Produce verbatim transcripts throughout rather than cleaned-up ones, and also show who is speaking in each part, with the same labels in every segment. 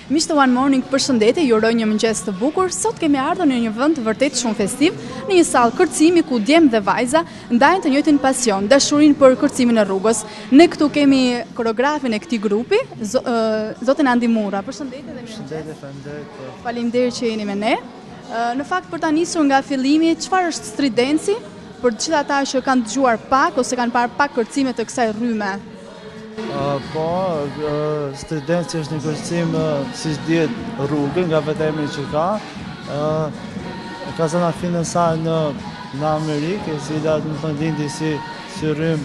Speaker 1: Miqtë One Morning, përshëndetje, ju uroj një mëngjes të bukur. Sot kemi ardhur në një vend të vërtet shumë festiv, në një sallë kërcimi ku djemë dhe vajza ndajnë të njëjtin pasion, dashurinë për kërcimin e rrugës. Ne këtu kemi koreografin e këtij grupi, zo, uh, zotin Andi Murra. Përshëndetje dhe
Speaker 2: mirëmëngjes. Faleminderit.
Speaker 1: Faleminderit që jeni me ne. Uh, në fakt për ta nisur nga fillimi, çfarë është street dance-i? Për të gjithë ata që kanë dëgjuar pak ose kanë parë pak kërcime të kësaj rryme.
Speaker 2: Uh, po, uh, street dance është një kërcim, uh, si dihet, rrugë, nga vetë emri që ka. Uh, ka zëna finën saj në, në Amerikë, e cila më thënë lindi si, si rrymë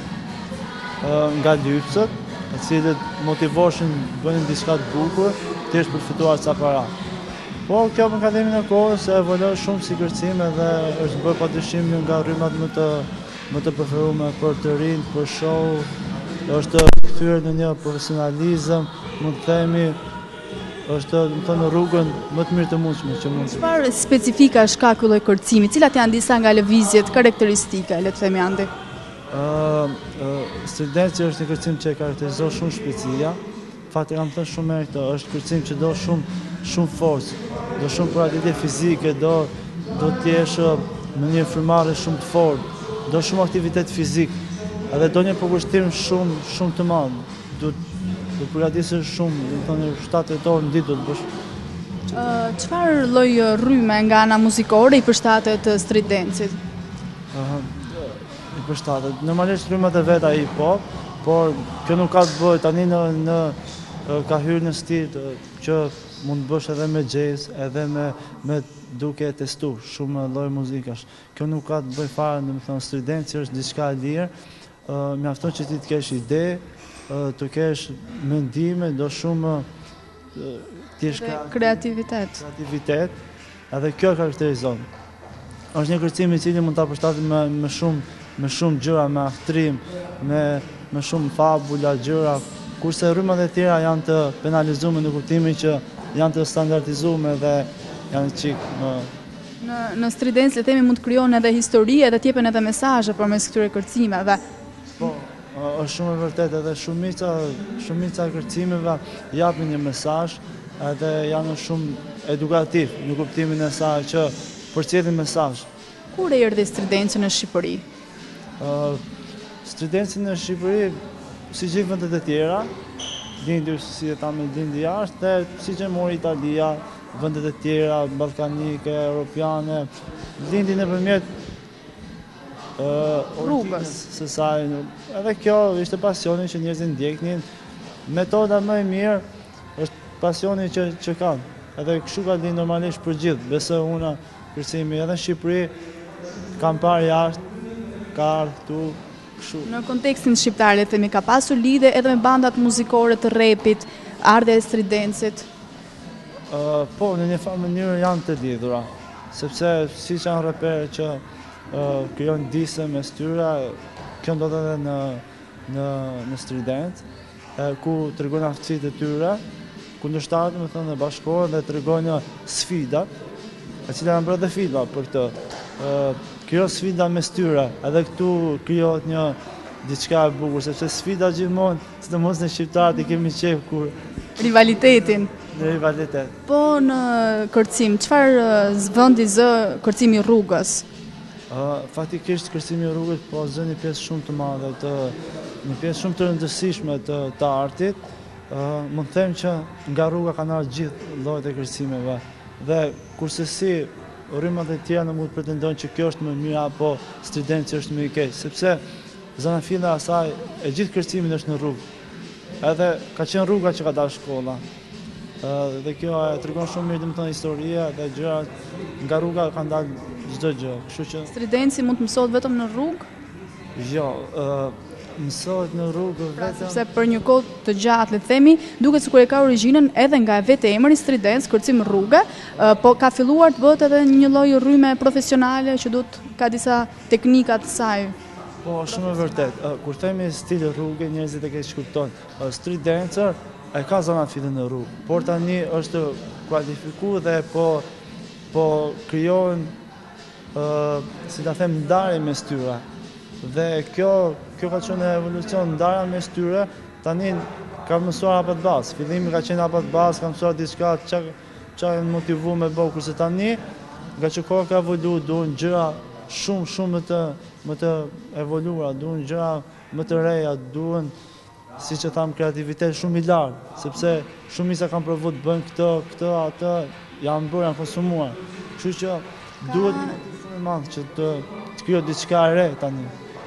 Speaker 2: uh, nga lypsët, e cilët motivoshin bënin diçka të bukur, thjesht për fituar ca para. Po, kjo më kalimin e kohës e evoloi shumë si kërcim dhe është bërë padyshim një nga rrymat më të, më të preferuar për të rinj, për show, është kthyer në një profesionalizëm, mund të themi, është më thënë në rrugën më të mirë të mundshme që mund.
Speaker 1: Çfarë specifika shka ky lloj kërcimi? Cilat janë disa nga lëvizjet karakteristike, le të themi Andi?
Speaker 2: Ë, uh, street dance është një kërcim që e karakterizon shumë shpejtësia. Fati kam thënë shumë herë këtë, është kërcim që do shumë shumë forcë, do shumë përgatitje fizike, do do të jesh në një frymëmarrje shumë të fortë, do shumë aktivitet fizik. Edhe do një përkushtim shumë shumë të madh. Do të përgatisesh shumë, do të thonë shtatë orë në ditë do të bësh.
Speaker 1: Uh, Çfarë lloj rryme nga ana muzikore i përshtatet street dance-it?
Speaker 2: Ëh, i përshtatet. Normalisht rrymat e veta i pop, por kjo nuk ka të bëjë tani në në ka hyrë në stil që mund të bësh edhe me jazz, edhe me me duke testuar shumë lloj muzikash. Kjo nuk ka të bëjë fare, domethënë street dance është diçka e lirë. Uh, mjafton që ti të kesh ide, uh, të kesh mendime, do shumë uh, t'jesh ka
Speaker 1: kreativitet.
Speaker 2: Kreativitet, edhe kjo karakterizon. Është një kërcim i cili mund ta përshtatet me, me shumë me shumë gjëra, me aftrim, me me shumë fabula, gjëra, kurse rrymat e tjera janë të penalizuar në kuptimin që janë të standardizuar dhe janë çik më
Speaker 1: Në, në street dance, le themi, mund të krijohen edhe histori edhe të jepen edhe mesazhe përmes këtyre kërcimeve.
Speaker 2: Po, është shumë e vërtetë, edhe shumica shumica kërcimeve japin një mesazh, edhe janë shumë edukativ në kuptimin e saj që përcjellin mesazh.
Speaker 1: Kur e erdhi street dance në Shqipëri?
Speaker 2: Uh, street dance në Shqipëri, si gjithë vendet e tjera, lindi si e thamë lindi jashtë, dhe siç e mori Italia, vendet e tjera, ballkanike, europiane, lindi nëpërmjet uh,
Speaker 1: rrugës
Speaker 2: së saj. Edhe kjo ishte pasioni që njerëzit ndjeknin. Metoda më e mirë është pasioni që që kanë. Edhe kështu ka lindur normalisht për gjithë. Besoj unë kërcimi edhe në Shqipëri kam parë jashtë, ka ardhur këtu. Kështu.
Speaker 1: Në kontekstin shqiptar, le të themi, ka pasur lidhje edhe me bandat muzikore të rapit, ardha e street dance-it?
Speaker 2: Uh, po, në një farë mënyrë janë të lidhura, sepse si që janë raperë që uh, krijojnë dise me styra, kjo ndodhet edhe në në në street dance, uh, ku tregojnë aftësitë e tyre, kundërshtarët, më thënë, bashkohen dhe tregojnë sfidat, e cila janë bërë dhe filma për këtë. Uh, Krijo sfida me styra, edhe këtu krijohet një diçka e bukur, sepse sfida gjithmonë, sidomos në shqiptarët i kemi qejf kur
Speaker 1: rivalitetin.
Speaker 2: Në rivalitet.
Speaker 1: Po në kërcim, çfarë vendi zë kërcimi rrugës?
Speaker 2: Uh, faktikisht kërcimi rrugës po zë një pjesë shumë të madhe, të, një pjesë shumë të rëndësishme të, të artit. Uh, mund të them që nga rruga kanë ardhur gjithë llojet e kërcimeve. Dhe kurse si rrymat e tjera nuk mund të pretendojnë që kjo është më mirë apo street dance është më i keq, sepse zona filla e asaj e gjithë kërcimin është në rrugë. Edhe ka qenë rruga që ka dalë shkolla. Uh, dhe kjo e tregon shumë mirë domethënë historia dhe gjërat nga rruga kanë dalë çdo gjë. Kështu që
Speaker 1: street dance mund të mësohet vetëm në rrugë?
Speaker 2: Jo, uh, mësohet në rrugë
Speaker 1: pra,
Speaker 2: vetëm.
Speaker 1: Sepse për një kohë të gjatë, le të themi, duket sikur e ka origjinën edhe nga vetë emri street dance, kërcim rrugë, uh, po ka filluar të bëhet edhe një lloj rryme profesionale që duhet ka disa teknika të saj.
Speaker 2: Po, shumë e vërtet. Uh, kur themi stil rrugë, njerëzit e keq kuptojnë. Uh, street dancer e ka zona fillën në rrugë, por tani është kualifikuar dhe po po krijohen uh, si ta them ndarje mes tyre. Dhe kjo kjo ka qenë evolucion ndarja mes tyre, tani ka mësuar hapat bazë. Fillimi ka qenë hapat bazë, ka mësuar diçka çka çka e motivu me bëu, kurse tani nga që koha ka evolu, duhen gjëra shumë shumë më të më të evoluara, duhen gjëra më të reja, duhen si që tham kreativitet shumë i lartë, sepse shumica kanë provu të bëjnë këtë, këtë, atë, janë bërë, janë konsumuar. Kështu që duhet shumë i madh që të të krijohet diçka e re tani.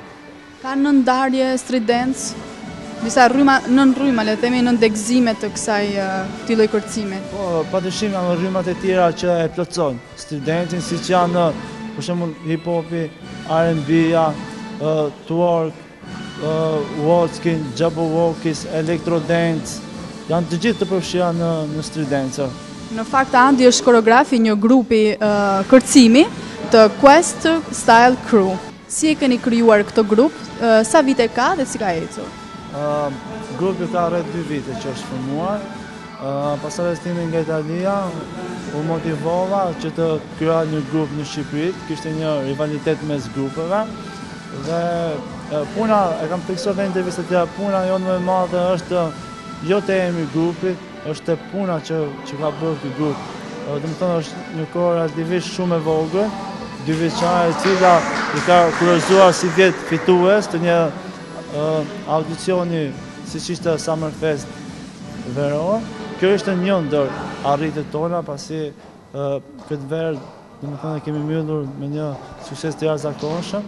Speaker 1: Ka në ndarje street dance, disa rryma, nën rryma, le të themi, nën degëzime të kësaj këtij lloj kërcimi.
Speaker 2: Po, padyshim janë rrymat e tjera që e plotësojnë street dancing, siç janë për shembull hip hopi, R and B-ja, uh, twerk, uh, waltzkin, jabberwockies, electro dance, janë të gjithë të përfshira në në street dancer.
Speaker 1: Në fakt Andi është koreografi një grupi uh, kërcimi të Quest Style Crew. Si e keni krijuar këtë grup? Uh, sa vite ka dhe si ka ecur?
Speaker 2: Uh, grupi ka rreth dy vite që është formuar. Uh, pas arrestimit nga Italia, u motivova që të krijoja një grup në Shqipëri, kishte një rivalitet mes grupeve. Dhe uh, puna, e kam fiksuar në intervistat tjera, puna jonë më e madhe është jo të emri grupit, është e puna që, që ka bërë këtë grup. Uh, dhe më thonë është një kohë relativisht shumë e vogël, dy vjeçare e cila i ka kurorzuar si vjet fitues të një uh, audicioni siç ishte Summerfest veror. Kjo ishte një ndër arritjet tona, pasi uh, këtë verë, domethënë kemi mbyllur me një sukses të jashtëzakonshëm.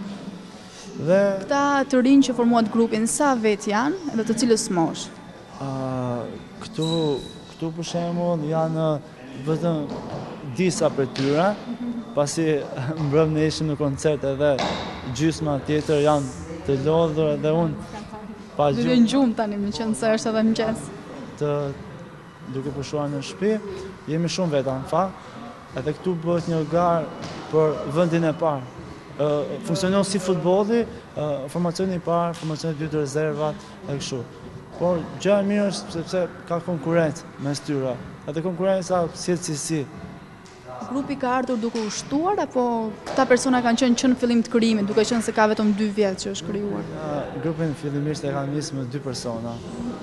Speaker 2: Dhe
Speaker 1: këta të rinj që formuat grupin, sa vet janë dhe të cilës moshë?
Speaker 2: Uh, këtu, këtu për shembull janë vetëm disa për tyre, pasi mbrëm ne ishim në koncert edhe gjysma tjetër janë të lodhur edhe unë pa
Speaker 1: Dhe në gjumë tani, më qenë se është edhe mëngjes.
Speaker 2: Të duke pushuar në shtëpi, jemi shumë veta në fakt, edhe këtu bëhet një garë për vendin e parë. Uh, funksionon si futbolli, uh, formacioni i parë, formacioni i dytë, rezervat e kështu. Por gjë e mirë është sepse ka konkurrencë mes tyre. Edhe konkurrenca sjell cilësi.
Speaker 1: Grupi ka ardhur duke u shtuar apo këta persona kanë qenë që në fillim të krijimit, duke qenë se ka vetëm dy vjet që është krijuar?
Speaker 2: Uh, grupin fillimisht e kanë nisë me dy persona.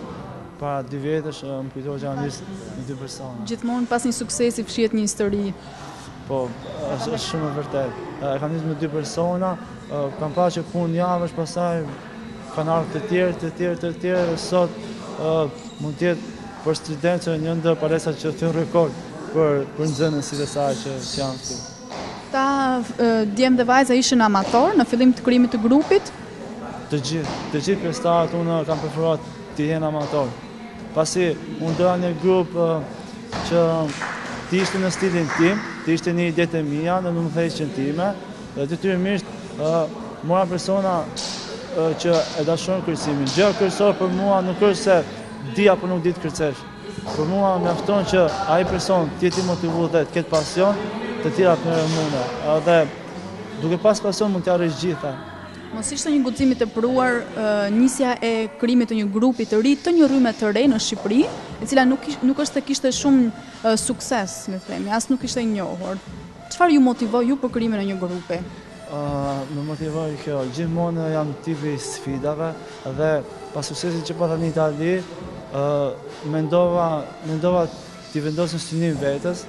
Speaker 2: Para dy vjetësh më kujtohet që kanë nisë me dy persona.
Speaker 1: Gjithmonë pas një suksesi fshihet një histori.
Speaker 2: Po, është, është shumë e vërtet. E kanë nisë me dy persona, uh, kanë parë që punë javësh, pastaj kanë ardhur të tjerë, të tjerë, të tjerë, dhe sot uh, mund të jetë për street dancer një ndër palestrat që thyn rekord për për nxënësit e saj që, që janë këtu.
Speaker 1: Ta uh, djem dhe vajza ishin amator në fillim të krijimit të grupit?
Speaker 2: Të gjithë, të gjithë pjesëtarët unë kam preferuar të jenë amator. Pasi unë doja një grup uh, që të ishte në stilin tim, të ishte një ide të mia, në nuk më thejshën time, dhe detyrimisht uh, mora persona uh, që e dashurojnë kërcimin. Gjë kryesore për mua nuk është se di apo nuk di të kërcesh. Për mua mjafton që ai person të jetë i motivuar dhe të ketë pasion, të tjerat më munde. Edhe duke pas pasion mund të arrish gjitha.
Speaker 1: Mos ishte një guxim i tepruar uh, nisja e krijimit të një grupi të ri, të një rrymë të re në Shqipëri, e cila nuk ish, nuk është se kishte shumë uh, sukses, le të themi, as nuk ishte e njohur. Çfarë ju motivoi ju për krijimin e një grupi?
Speaker 2: Uh, më motivoi kjo, gjithmonë jam tipi i sfidave dhe pas suksesit që pata në Itali, uh, mendova mendova t'i vendos në synim vetes,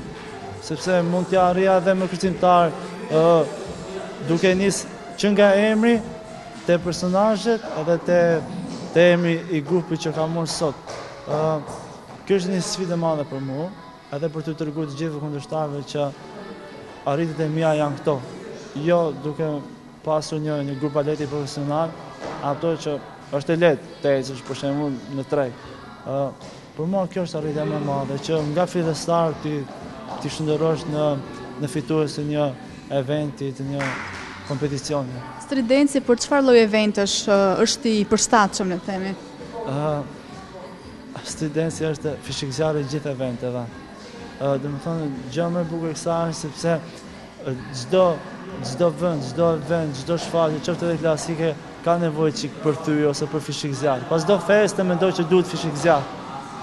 Speaker 2: sepse mund t'ja arrija edhe me kërcimtar, uh, duke nis që nga emri te personazhet edhe te te emri i grupit që ka marrë sot. Uh, kjo është një sfidë e madhe për mua, edhe për t'u treguar të gjithë kundërshtarëve që arritjet e mia janë këto. Jo duke pasur një, një grup baleti profesional, ato që është e lehtë të ecësh për shembull në treg. Uh, për mua kjo është arritja më e madhe, që nga fillestar ti ti shndërrosh në në fitues të një eventi, të një kompeticioni.
Speaker 1: Street dance për çfarë lloj eventësh uh, është i përshtatshëm, le të themi?
Speaker 2: Uh, street dance është fishikëzjarë i gjithë eventeve. Uh, dhe më thonë, gjë më e bukur e kësaj është sepse çdo çdo vend, çdo event, çdo shfaqje, qoftë edhe klasike, ka nevojë çik për thyje ose për fishikëzjarë. Pas çdo feste mendoj që duhet fishikëzjarë.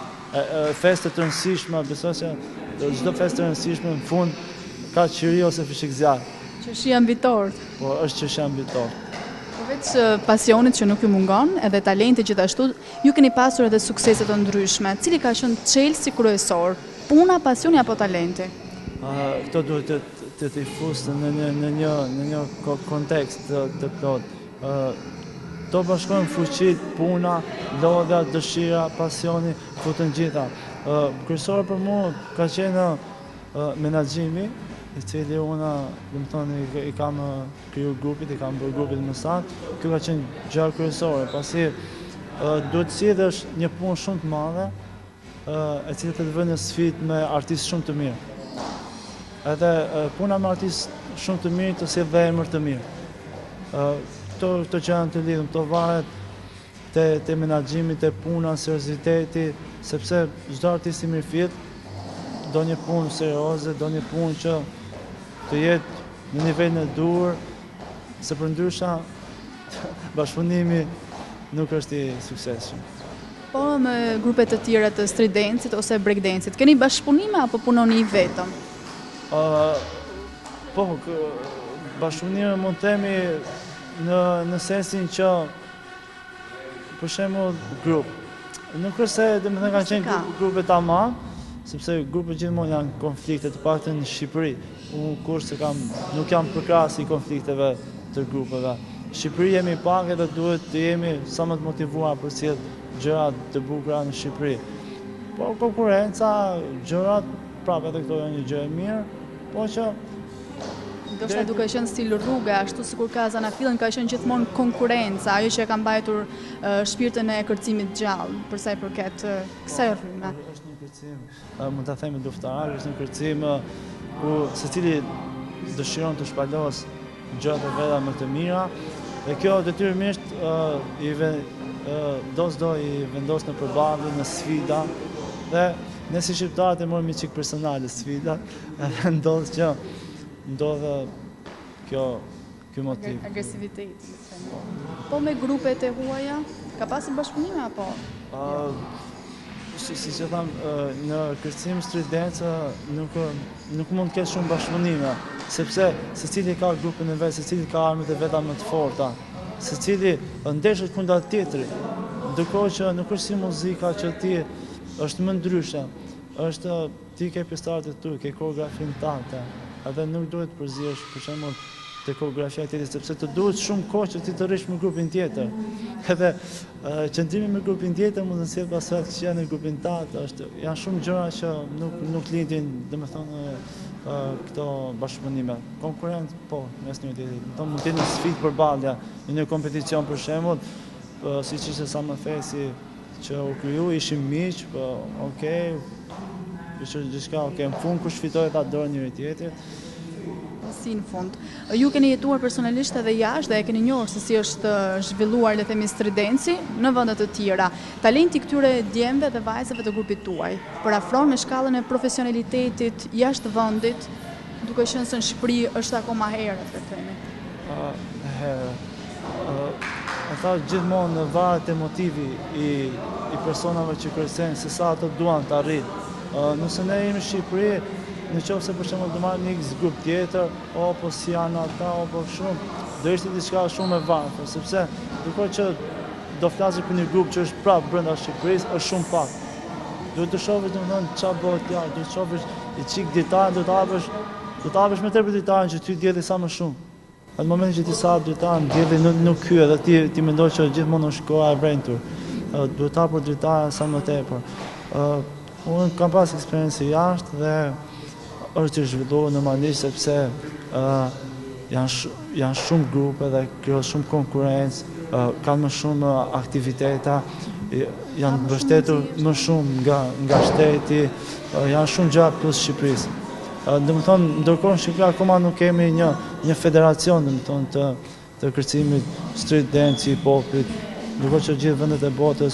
Speaker 2: Feste të rëndësishme, besoj se çdo festë të rëndësishme në fund ka qiri ose fishikëzjarë.
Speaker 1: Qeshia mbitor.
Speaker 2: Po, është qeshia mbitor.
Speaker 1: Përveç pasionit që nuk ju mungon, edhe talenti gjithashtu, ju keni pasur edhe suksese të ndryshme. Cili ka qenë çelësi kryesor? Puna, pasioni apo talenti?
Speaker 2: Uh, këto duhet të të të fusë në një, në një, në një kontekst të, të plot. Uh, to bashkojnë fuqit, puna, lodha, dëshira, pasioni, futën gjitha. Uh, kryesor për mu ka qenë uh, menaxhimi, i cili unë, dhe më thonë, i, i kam kriju grupit, i kam bërë grupit më saktë. Kjo ka qenë gjë kryesore, pasi uh, duhet sjellësh një punë shumë të madhe, uh, e cila të të vënë në sfidë me artistë shumë të mirë. Edhe uh, puna me artistë shumë të mirë të sjellë dhe emër të mirë. Uh, këto këto që janë të lidhur, këto varet te te menaxhimi, te puna, serioziteti, sepse çdo artist i mirëfillt do një punë serioze, do një punë që të jetë në nivelin e dur, se përndryshe bashkëpunimi nuk është i suksesshëm.
Speaker 1: Po me grupet të tjera të street dance-it ose break dance-it, keni bashkëpunime apo punoni vetëm?
Speaker 2: Uh, po, bashkëpunime mund të themi në, në sensin që, për shembull, grup. Nuk është se dhe më thënë kanë qenë grupe tamam, sepse grupet gjithmonë janë konflikte, të paktën në Shqipëri. Unë kurse kam, nuk jam përkrahas i konflikteve të grupeve. Në Shqipëri jemi pak edhe duhet të jemi sa më të motivuar për sjell gjëra të bukura në Shqipëri. Po konkurenca, gjërat, prapë edhe këto janë një gjë e mirë, po që
Speaker 1: ndoshta duke qenë stil rruga, ashtu sikur ka Zanafillën, ka qenë gjithmonë konkurenca, ajo që e ka mbajtur uh, shpirtën e kërcimit gjallë, për sa i përket uh, kësaj rryme.
Speaker 2: Është një kërcim, uh, mund ta themi luftarar, është një kërcim uh, ku secili dëshiron të shpalos gjërat e veta më të mira, dhe kjo detyrimisht uh, i ve, uh, dos do i vendos në përballje, në sfida, dhe ne si shqiptarët e morëm çik personale sfida, edhe ndodh që ndodhe kjo, kjo motiv.
Speaker 1: Agresivitet. Po me grupet e huaja, ka pasur bashkëpunime apo?
Speaker 2: Uh, si si që tham, uh, në kërcim street dance nuk, nuk mund të ketë shumë bashkëpunime, sepse secili ka grupin e vet, secili ka armët e veta më të forta, secili ndeshet kundër tjetrit, ndërkohë që nuk është si muzika që ti është më ndryshe, është ti ke pjesëtarët e tu, ke koreografinë tënde. Edhe nuk duhet të përzihesh për shembull te koreografia tjetër, sepse të duhet shumë kohë që ti të rrish me grupin tjetër. Edhe uh, qëndrimi me grupin tjetër mund të sjellë pasojë që janë në grupin tënd, është janë shumë gjëra që nuk nuk lindin, domethënë uh, këto bashkëpunime. Konkurrent, po, mes njëri tjetrit. Do mund të jenë sfidë përballja në një kompeticion për shembull, uh, siç ishte sa më fesi që u kriju, ishim miq, po okay, ishte gjithçka okay, në fund kush fitoi ta dorë njëri tjetrit.
Speaker 1: Si në fund. Ju keni jetuar personalisht edhe jashtë dhe e keni njohur se si është zhvilluar le themi street dance në vende të tjera. Talenti këtyre djemve dhe vajzave të grupit tuaj përafron me shkallën e profesionalitetit jashtë vendit, duke qenë se në Shqipëri është akoma herët, le themi.
Speaker 2: Uh, herët. Uh, ata gjithmonë varet e motivi i, i personave që kërcejnë se sa ato duan të arrijnë. Uh, nëse ne jemi në Shqipëri, në qoftë se për shembull do marrim një X grup tjetër, apo si janë ata, apo shumë, do ishte diçka shumë e varfër, sepse duke që do flasim për një grup që është prapë brenda Shqipërisë, është shumë pak. Duhet të shohësh domethënë çfarë bëhet jashtë, duhet të shohësh i çik ditar, do të hapësh, do të hapësh me tepër ditarin që ty dielli sa më shumë. Në momentin që ti sa ditarin, dielli nuk nuk hyn edhe ti ti mendon që gjithmonë është koha e vrentur. Uh, duhet të hapur ditarin sa më tepër. Uh, unë kam pas eksperiencë jashtë dhe është të zhvilluar normalisht sepse uh, janë, sh janë shumë grupe dhe krijohet shumë konkurrencë, uh, kanë më shumë uh, aktiviteta, janë mbështetur më shumë nga, nga shteti, uh, janë shumë gjëra plus Shqipërisë. Uh, dhe më thonë, ndërkohë në Shqipëri akoma nuk kemi një, një federacion dhe më thonë, të, të kërcimit street dance, hip-hopit, ndërkohë që gjithë vendet e botës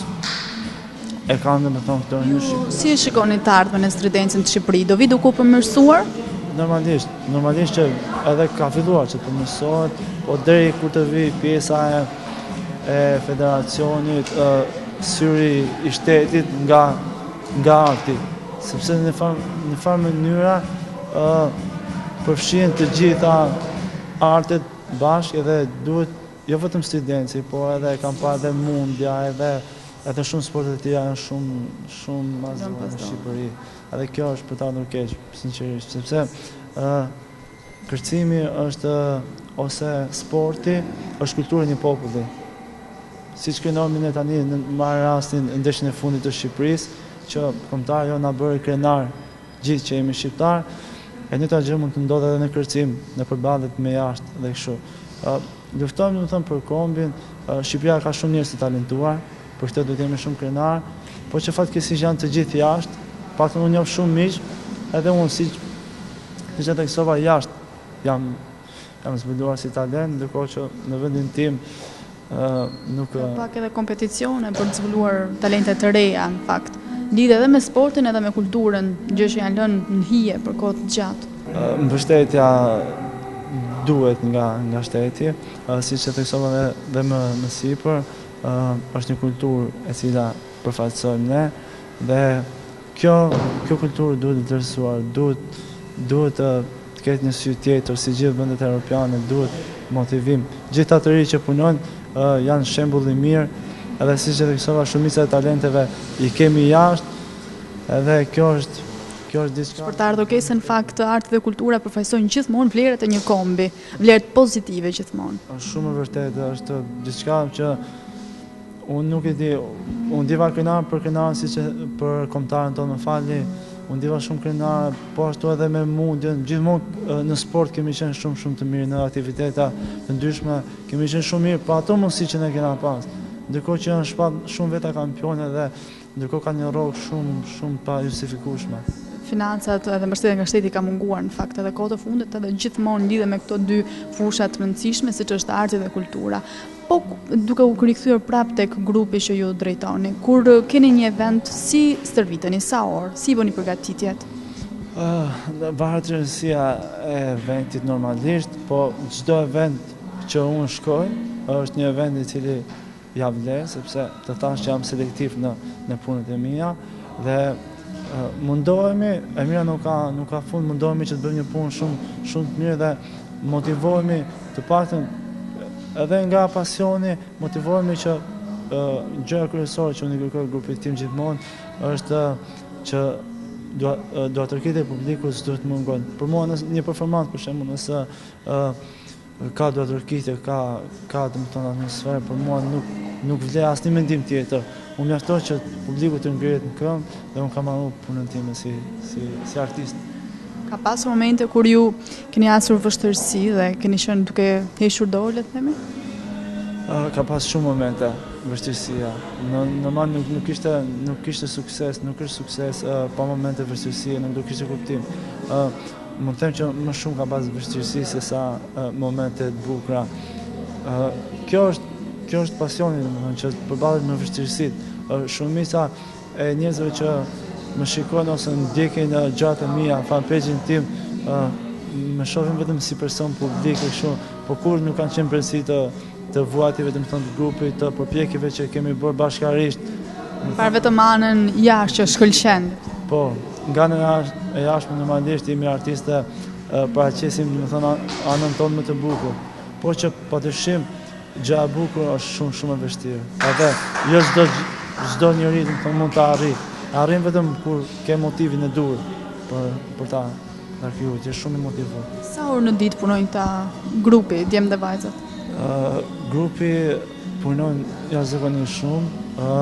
Speaker 2: e kanë dhe me thonë këto një Shqipëri.
Speaker 1: Si e shikoni të ardhmen e street dance-in të Shqipëri? Do vi duke u përmirësuar?
Speaker 2: Normalisht, normalisht që edhe ka filluar që të përmirësohet, po deri kur të vi pjesa e, e federacionit, e, syri i shtetit nga, nga arti. Sepse në farë, në farë mënyra përfshin të gjitha artet bashkë edhe duhet jo vetëm studenci, po edhe kam pa edhe mundja, edhe edhe shumë sporte të tjera janë shumë shumë mazë në Shqipëri. Edhe kjo është për ta ardhur keq, sinqerisht, sepse uh, kërcimi është ose sporti është kultura e një populli. Siç kenomi ne tani në marrë rastin në ndeshjen e fundit të Shqipërisë, që kombëtari jo na bëri krenar gjithë që jemi shqiptar, e një ta gjë mund të ndodhe edhe në kërcim, në përballjet me jashtë dhe kështu. Uh, luftojmë domethënë për kombin, uh, Shqipëria ka shumë njerëz të talentuar, për këtë duhet jemi shumë krenar, po që fatkeqësisht janë të gjithë jashtë, paktën unë njoh shumë miq, edhe unë si siç e theksova jashtë jam jam zbuluar si talent, ndërkohë që në vendin tim uh, nuk
Speaker 1: ka pak edhe kompeticione për të zbuluar talente të reja në fakt. Lidhe edhe me sportin edhe me kulturën, gjë që janë lënë në hije për kohë të gjatë.
Speaker 2: Uh, mbështetja duhet nga nga shteti, uh, siç e theksova dhe, dhe më më sipër, uh, është një kulturë e cila përfaqësojmë ne dhe kjo kjo kulturë duhet të vlerësuar, duhet duhet të uh, ketë një sy tjetër si gjithë vendet europiane, duhet motivim. Gjithë ata të rinj që punojnë uh, janë shembull i mirë, edhe siç e theksova shumica e talenteve i kemi jashtë, edhe kjo është kjo është diçka.
Speaker 1: Për të ardhur keq se në fakt arti dhe kultura përfaqësojnë gjithmonë vlerat e një kombi, vlerat pozitive gjithmonë.
Speaker 2: Është shumë e vërtetë, është diçka që unë nuk e di, unë diva krenar për krenar siç për kombëtarën tonë, më falni. Unë diva shumë krenar, po ashtu edhe me mundjen, gjithmonë në sport kemi qenë shumë shumë të mirë, në aktiviteta të ndryshme kemi qenë shumë mirë, pa ato mundësi që ne kena pas. Ndërkohë që janë shpat shumë veta kampione dhe ndërkohë ka një rrogë shumë shumë pa justifikueshme.
Speaker 1: Financat edhe mbështetja nga shteti ka munguar në fakt edhe kohë të fundit, edhe gjithmonë lidhe me këto dy fusha të rëndësishme siç është arti dhe kultura. Po duke u rikthyer prapë tek grupi që ju drejtoni, kur keni një event, si stërviteni, sa orë, si bëni përgatitjet?
Speaker 2: Uh, Varet rëndësia e eventit normalisht, po çdo event që unë shkoj është një event i cili ja vlen, sepse të thash që jam selektiv në në punët e mia dhe uh, mundohemi, e mira nuk ka nuk ka fund, mundohemi që të bëjmë një punë shumë shumë të mirë dhe motivohemi të paktën edhe nga pasioni, motivohemi që uh, gjëja kryesore që unë i kërkoj grupit tim gjithmonë është uh, që do të tërhiqet e publikut s'duhet të mungon. Për mua nëse një performancë për shembull nëse uh, ka do të tërhiqet, ka ka domethënë atmosferë, për mua nuk nuk vlen asnjë mendim tjetër. Unë mjaftoj që publiku të ngrihet në këmbë dhe unë kam marrë punën time si si si artist.
Speaker 1: Ka pasur momente kur ju keni hasur vështirësi dhe keni qenë duke hequr dorë, le të themi?
Speaker 2: Uh, ka pas shumë momente vështirësia. Në normal nuk nuk ishte nuk kishte sukses, nuk është sukses uh, pa momente vështirësie, nuk do kishte kuptim. Uh, mund të them që më shumë ka pas vështirësi se sa uh, momente të bukura. Uh, kjo është kjo është pasioni, domethënë që përballet me vështirësitë. Uh, shumica e njerëzve që më shikojnë ose ndjekin uh, gjërat e mia, fanpage-in tim, uh, më shohin vetëm si person publik e kështu, por kur nuk kanë qenë përsi të të vuajtjeve të të grupit, të përpjekjeve që kemi bërë bashkarisht.
Speaker 1: Par vetëm anën jashtë që shkëlqen.
Speaker 2: Po, nga në e jashtme normalisht jemi artistë, paraqesim domethënë anën tonë më të bukur. Por që padyshim gjëja e bukur është shumë shumë e vështirë. Edhe jo çdo çdo njeri domethënë mund ta arrijë. Arrin vetëm kur ke motivin e dur për për ta arkivuar, që është shumë i motivuar.
Speaker 1: Sa orë në ditë punojnë ta grupi Djem dhe Vajzat?
Speaker 2: Uh, grupi punojnë jashtëzakonisht shumë.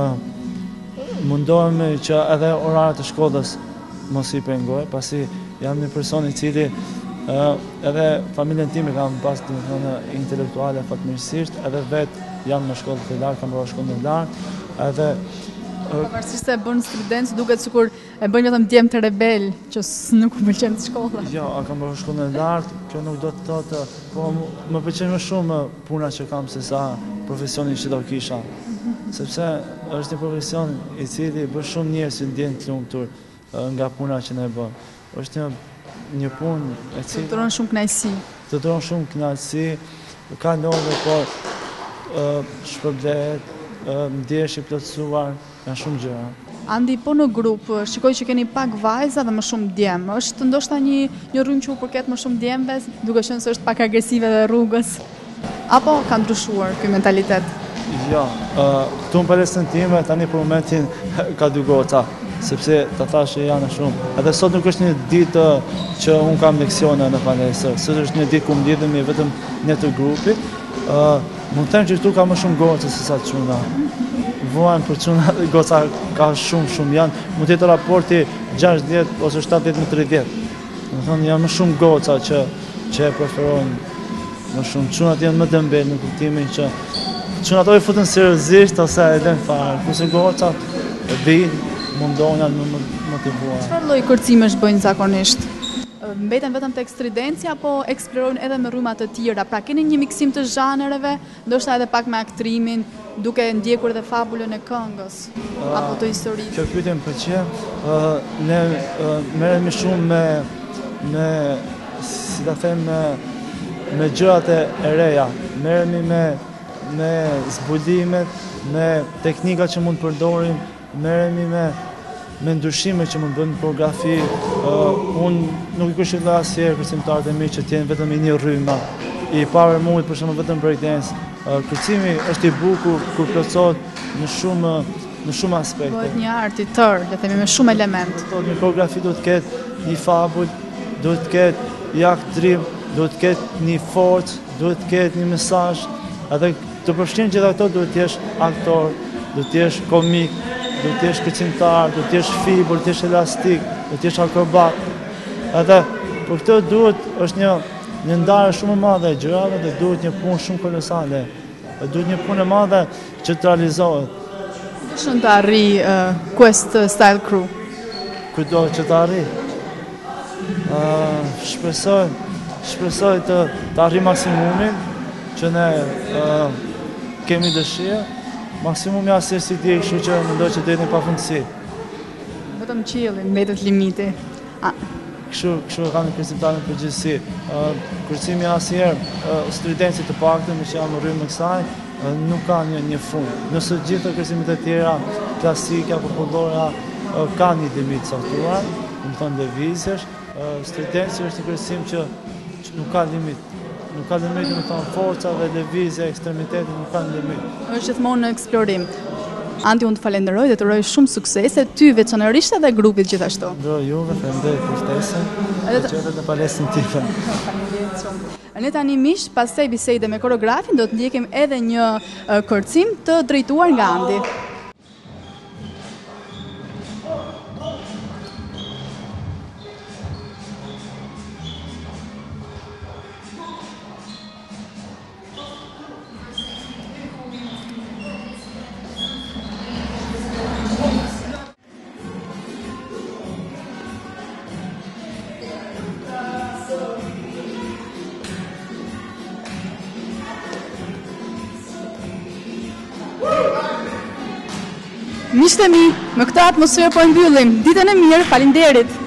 Speaker 2: Uh, mundohemi që edhe oraret e shkollës mos i pengoj, pasi jam një person i cili uh, edhe familjen time kam pas domethënë intelektuale fatmirësisht, edhe vetë jam në shkollë të lartë, kam bërë shkollë të lartë, edhe
Speaker 1: pavarësisht se e bën studencë, duket sikur e bën vetëm djem të rebel, që nuk më pëlqen shkolla.
Speaker 2: Jo, a kam bërë shkollën e lartë, kjo nuk do të thotë, po më pëlqen më shumë puna që kam se sa profesionin që do kisha. Sepse është një profesion i cili bën shumë njerëz që ndjen të lumtur nga puna që ne bën. Është një një punë e cila
Speaker 1: të dhon shumë kënaqësi.
Speaker 2: Të dhon shumë kënaqësi, ka ndonjë por shpërblet, ndjesh i plotësuar, janë shumë gjëra.
Speaker 1: Andi, po në grup, shikoj që keni pak vajza dhe më shumë djem. Është ndoshta një një rrymë që u përket më shumë djemve, duke qenë se është pak agresive dhe rrugës. Apo ka ndryshuar ky mentalitet?
Speaker 2: Jo, këtu në palesën time tani për momentin ka dy goca, sepse të thashë janë shumë. Edhe sot nuk është një ditë që unë kam leksione në palesër, sot është një ditë ku më lidhemi vetëm një të grupit. Mund të them që këtu ka më shumë goca se sa çuna. Vuan për çuna goca ka shumë shumë janë, mund të jetë raporti gjashtëdhjetë ose shtatëdhjetë me tridhjetë. Do të thonë janë më shumë goca që që e preferojnë më shumë. Çunat janë më dëmbel në kuptimin që çunat ato i futen seriozisht ose e lënë fare. Kurse gocat e vijnë, mundohen janë më motivuar.
Speaker 1: Çfarë lloj kërcimesh bëjnë zakonisht? Mbeten vetëm tek stridencia apo eksplorojnë edhe me rryma të tjera? Pra keni një miksim të zhanreve, ndoshta edhe pak me aktrimin, duke ndjekur edhe fabulën e këngës apo të historisë.
Speaker 2: Kjo pyetje më pëlqen. Ne merremi shumë me me si ta them me me gjërat e reja. Merremi me me zbulimet, me teknika që mund të përdorim, merremi me me ndryshime që mund bëjnë në koreografi. Unë nuk i këshilloj asnjëherë kërcimtarët e mi që t'jenë vetëm i një rrymë, i power move për shembull vetëm breakdance. Kërcimi është i bukur kur plotësohet në shumë në shumë aspekte.
Speaker 1: Bëhet një art i tërë, le të themi me shumë element.
Speaker 2: Një koreografi duhet të ketë një fabul, duhet të ketë një aktrim, duhet të ketë një forcë, duhet të ketë një mesazh. Edhe të përfshin gjitha këto duhet të jesh aktor, duhet të jesh komik, duhet të jesh këngëtar, duhet të jesh fibër, duhet të jesh elastik, duhet të jesh akrobat. Edhe për këtë duhet është një një ndarje shumë e madhe e gjërave dhe duhet një punë shumë kolosale. Duhet një punë e madhe që të realizohet.
Speaker 1: Ku shën të arri uh, Quest Style Crew?
Speaker 2: Kujdo që të arri? Uh, shpresoj, shpresoj të, të arri maksimumin që ne uh, kemi dëshirë. Maksimumi asë si ti, kështu që mendoj që deri në pafundësi.
Speaker 1: Vetëm qielli mbetet limiti. A.
Speaker 2: Kështu, kështu kanë kërcimtarë në përgjithësi. Kërcimi asnjëherë stridenci të paktën që jam rrymë në kësaj, nuk ka një, një fund. Nëse gjithë kërcimet e tjera, klasike apo popullore, ka një limit caktuar, do të thonë lëvizjesh, stridenci është një kërcim që, që nuk ka limit. Nuk ka limit, do të thonë forca dhe lëvizja, ekstremiteti nuk kanë limit.
Speaker 1: Është gjithmonë në eksplorim. Anti, unë të falenderoj dhe të uroj shumë suksese, ty veçanërisht edhe grupit gjithashtu.
Speaker 2: Ndro juve, falenderoj për ftesën, dhe që edhe në palesën time.
Speaker 1: Faleminderit shumë. Ne tani mish, pas kësaj bisede me koreografin, do të ndjekim edhe një uh, kërcim të drejtuar nga Andi. Miqtë e mi, me këtë atmosferë po e mbyllim. Ditën e mirë, faleminderit.